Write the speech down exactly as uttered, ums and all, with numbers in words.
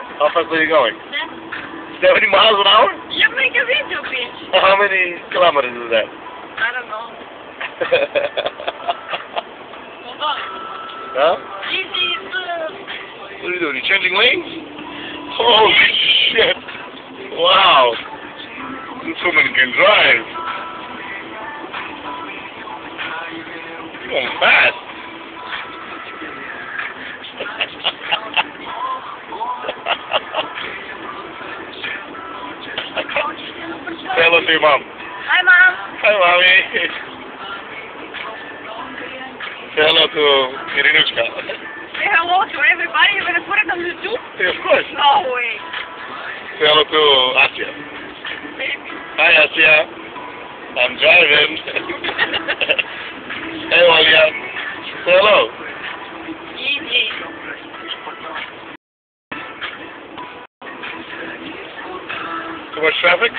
How fast are you going? seventy miles an hour? You make a video, bitch. How many kilometers is that? I don't know. Hold on. Huh? Easy, uh... What are you doing? You changing lanes? Holy shit! Wow! This woman can drive. You're going fast. Say hello to your mom. Hi, Mom. Hi, mommy. Say hello to Irinuchka. Say hello to everybody. You're going to put it on YouTube? Yeah, of course. No way. Say hello to Asya. Maybe. Hi, Asya. I'm driving. Hey, Walia. Say hello. Easy. Too much traffic?